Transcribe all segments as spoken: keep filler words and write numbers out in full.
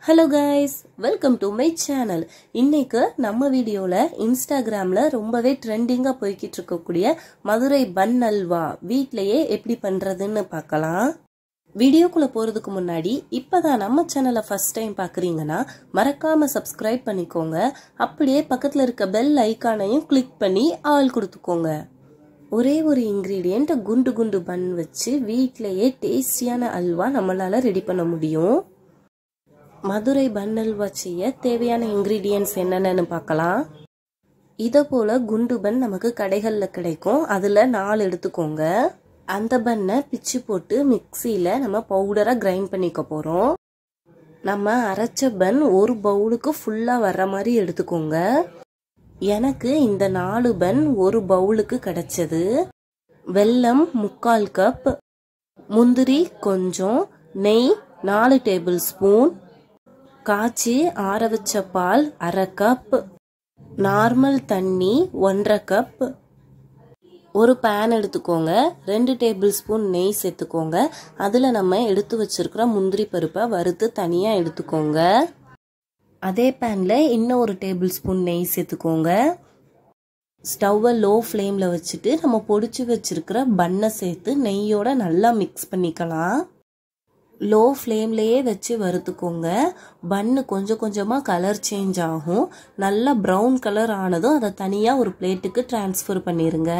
Hello guys, welcome to my channel. இன்னைக்கு நம்ம வீடியோல இன்ஸ்டாகிராம்ல ரொம்பவே ட்ரெண்டிங்கா போய்கிட்டு இருக்கக்கூடிய மதுரை பன் அல்வா வீட்லயே எப்படி பண்றதுன்னு பார்க்கலாம். வீடியோக்குள்ள போறதுக்கு முன்னாடி இப்பதான் நம்ம சேனலை ஃபர்ஸ்ட் டைம் பாக்குறீங்கன்னா மறக்காம சப்ஸ்கிரைப் பண்ணிக்கோங்க. அப்படியே பக்கத்துல இருக்க பெல் ஐகானையும் கிளிக் பண்ணி ஆல் கொடுத்துக்கோங்க. ஒரே ஒரு இன்கிரீடியன்ட் குண்டு குண்டு பன் வச்சு வீட்லயே டேஸ்டியான அல்வா நம்மளால ரெடி பண்ண முடியும். மதுரை பன் அல்வா செய்ய தேவையான இன்கிரீடியன்ட்ஸ் என்னென்னு பார்க்கலாம். இதை போல குண்டு பன் நமக்கு கடைகள்ல கிடைக்கும். அதுல நாலு எடுத்துக்கோங்க. அந்த பன்னை பிச்சு போட்டு மிக்சியில நம்ம பவுடரா கிரைண்ட் பண்ணிக்க போறோம். நம்ம அரைச்ச பன் ஒரு பவுலுக்கு ஃபுல்லா வர்ற மாதிரி எடுத்துக்கோங்க. எனக்கு இந்த நாலு பன் ஒரு பவுலுக்கு கிடைச்சது. வெல்லம் முக்கால் கப், முந்திரி கொஞ்சம், நெய் நாலு டேபிள் ஸ்பூன், காய்ச்சி ஆற வச்ச பால் அரை கப், நார்மல் தண்ணி ஒன்றரை கப். ஒரு பேன் எடுத்துக்கோங்க. ரெண்டு டேபிள் ஸ்பூன் நெய் சேர்த்துக்கோங்க. அதுல நம்ம எடுத்து வச்சிருக்கிற முந்திரி பருப்பை வறுத்து தனியா எடுத்துக்கோங்க. அதே பேன்ல இன்னும் ஒரு டேபிள் ஸ்பூன் நெய் சேர்த்துக்கோங்க. ஸ்டவ்வை லோ ஃப்ளேம்ல வச்சுட்டு நம்ம பொடிச்சு வச்சிருக்கிற பன்னை சேர்த்து நெய்யோட நல்லா மிக்ஸ் பண்ணிக்கலாம். லோ ஃப்ளேம்லயே வச்சு வறுத்துக்கோங்க. பன்னு கொஞ்சம் கொஞ்சமா கலர் சேஞ்ச் ஆகும். நல்லா ப்ரௌன் கலர் ஆனதும் அதை தனியா ஒரு பிளேட்டுக்கு டிரான்ஸ்ஃபர் பண்ணிருங்க.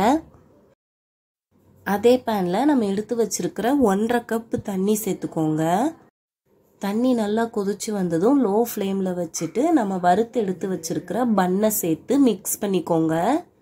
அதே பேன்ல நம்ம எடுத்து வச்சிருக்கிற ஒன்றரை கப் தண்ணி சேர்த்துக்கோங்க. தண்ணி நல்லா கொதிச்சு வந்ததும் லோ ஃப்ளேம்ல வச்சுட்டு நம்ம வறுத்து எடுத்து வச்சிருக்கிற பன்னை சேர்த்து மிக்ஸ் பண்ணிக்கோங்க.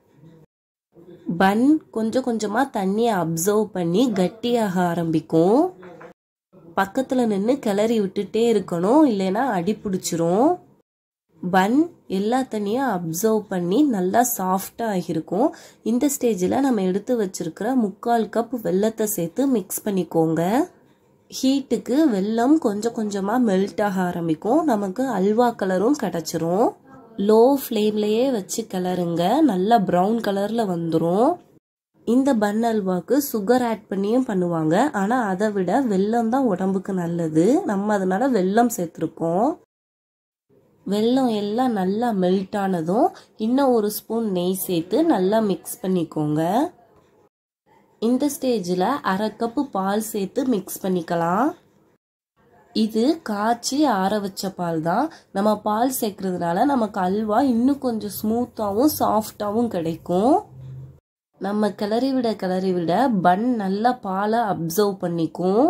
பன் கொஞ்சம் கொஞ்சமா தண்ணியை அப்சர்வ் பண்ணி கட்டியாக ஆரம்பிக்கும். பக்கத்துல நின்று கிளறி விட்டுட்டே இருக்கணும், இல்லைன்னா அடி பிடிச்சிரும். பன் எல்லா தண்ணியும் அப்சர்வ் பண்ணி நல்லா சாஃப்டா ஆகிருக்கும். இந்த ஸ்டேஜில் நம்ம எடுத்து வச்சிருக்கிற முக்கால் கப் வெல்லத்தை சேர்த்து மிக்ஸ் பண்ணிக்கோங்க. ஹீட்டுக்கு வெல்லம் கொஞ்சம் கொஞ்சமா மெல்ட் ஆக ஆரம்பிக்கும். நமக்கு அல்வா கலரும் கிடைச்சிரும். லோ ஃப்ளேம்லயே வச்சு கிளறுங்க. நல்லா ப்ரௌன் கலர்ல வந்துடும். இந்த பன் அல்வாக்கு சுகர் ஆட் பண்ணியும் பண்ணுவாங்க. ஆனா அதை விட வெல்லம் தான் உடம்புக்கு நல்லது. நம்ம அதனால வெல்லம் சேர்த்துருக்கோம். வெல்லம் எல்லாம் நல்லா மெல்ட் ஆனதும் இன்னும் ஒரு ஸ்பூன் நெய் சேர்த்து நல்லா மிக்ஸ் பண்ணிக்கோங்க. இந்த ஸ்டேஜில் அரை கப்பு பால் சேர்த்து மிக்ஸ் பண்ணிக்கலாம். இது காய்ச்சி ஆற வச்ச பால் தான். நம்ம பால் சேர்க்கறதுனால நமக்கு அல்வா இன்னும் கொஞ்சம் ஸ்மூத்தாகவும் சாஃப்டாகவும் கிடைக்கும். நம்ம கிளறி விட கிளறி விட பன் நல்லா பாலை அப்சர்வ் பண்ணிக்கும்.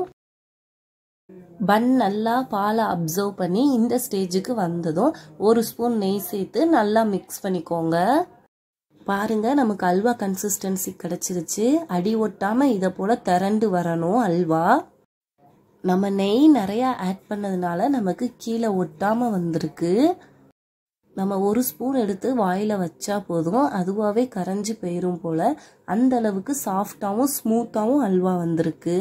பன் நல்லா பாலை அப்சர்வ் பண்ணி இந்த ஸ்டேஜுக்கு வந்ததும் ஒரு ஸ்பூன் நெய் சேர்த்து நல்லா மிக்ஸ் பண்ணிக்கோங்க. பாருங்க, நமக்கு அல்வா கன்சிஸ்டன்சி கிடைச்சிருச்சு. அடி ஒட்டாம இதை போல திரண்டு வரணும் அல்வா. நம்ம நெய் நிறைய ஆட் பண்ணதுனால நமக்கு கீழே ஒட்டாம வந்திருக்கு. நம்ம ஒரு ஸ்பூன் எடுத்து வாயில வச்சா போதும், அதுவாவே கரைஞ்சி போயிரும் போல. அந்த அளவுக்கு சாஃப்டாவும் ஸ்மூத்தாவும் அல்வா வந்திருக்கு.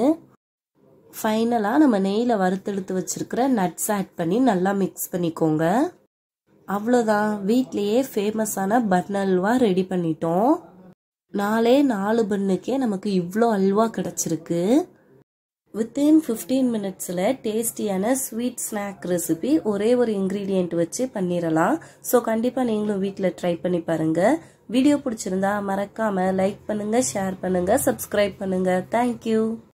ஃபைனலா நம்ம நெய்ல வறுத்தெடுத்து வச்சிருக்கிற நட்ஸ் ஆட் பண்ணி நல்லா மிக்ஸ் பண்ணிக்கோங்க. அவ்வளோதான், வீட்லயே ஃபேமஸான பன் அல்வா ரெடி பண்ணிட்டோம். நாலே நாலு பன்னுக்கே நமக்கு இவ்வளோ அல்வா கிடைச்சிருக்கு. வித்தின் ஃபிஃப்டீன் மினிட்ஸில் டேஸ்டியான ஸ்வீட் ஸ்நாக் ரெசிபி ஒரே ஒரு இன்க்ரீடியன்ட் வச்சு பண்ணிடலாம். ஸோ கண்டிப்பாக நீங்களும் வீட்டில் ட்ரை பண்ணி பாருங்கள். வீடியோ பிடிச்சிருந்தா மறக்காமல் லைக் பண்ணுங்கள், ஷேர் பண்ணுங்கள், சப்ஸ்கிரைப் பண்ணுங்கள். தேங்க்யூ.